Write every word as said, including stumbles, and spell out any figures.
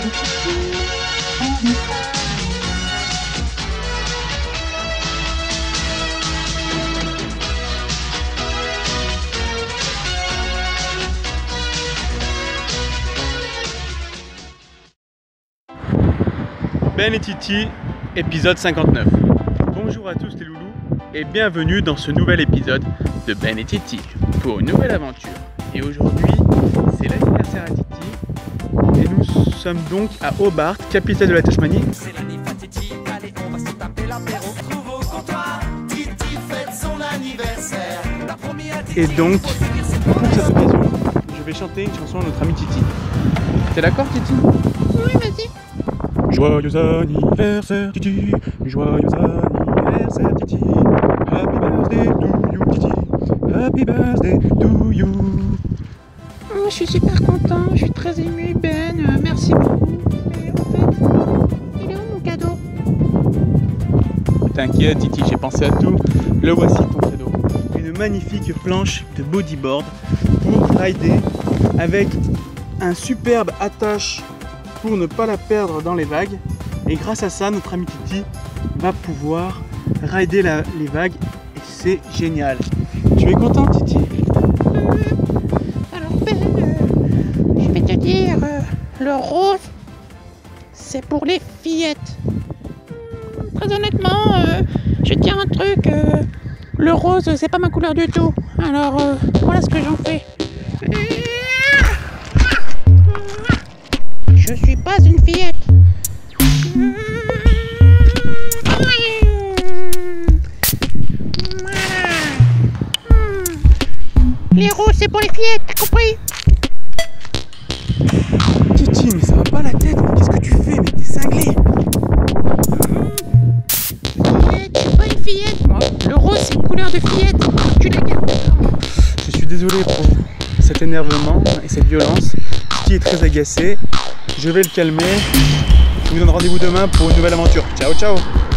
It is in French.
Ben et Titi, épisode cinquante-neuf. Bonjour à tous les loulous et bienvenue dans ce nouvel épisode de Ben et Titi pour une nouvelle aventure. Et aujourd'hui, c'est l'anniversaire à Titi et nous sommes donc à Hobart, capitale de la Tasmanie. C'est l'anniversaire à Titi, allez on va se taper l'apéro. Trouve au comptoir, Titi fête son anniversaire. La première Titi, Et donc, pour cette occasion, je vais chanter une chanson à notre ami Titi. T'es d'accord Titi? Oui, vas-y. Joyeux anniversaire Titi, joyeux anniversaire Titi, happy birthday to you Titi, happy birthday to you. Oh, je suis super content, je suis très ému, Ben, euh, merci beaucoup. Mais en fait, il est où mon cadeau? T'inquiète Titi, j'ai pensé à tout. Le voici ton cadeau. Une magnifique planche de bodyboard pour rider avec un superbe attache pour ne pas la perdre dans les vagues. Et grâce à ça, notre ami Titi va pouvoir rider la, les vagues et c'est génial. Tu es content Titi? euh, Alors Ben, euh, je vais te dire, euh, le rose, c'est pour les fillettes. Hum, Très honnêtement, euh, je vais te dire un truc, euh, le rose, c'est pas ma couleur du tout. Alors, euh, voilà ce que j'en fais. Je suis pas une fillette. Les roses, c'est pour les fillettes, t'as compris? Titi, mais ça va pas la tête, mais qu'est-ce que tu fais? Mais t'es cinglé. Fillette, je suis pas une fillette, moi. Le rose, c'est une couleur de fillette. Tu la gardes. Je suis désolé pour cet énervement et cette violence. Titi est très agacé. Je vais le calmer. Je vous donne rendez-vous demain pour une nouvelle aventure. Ciao, ciao!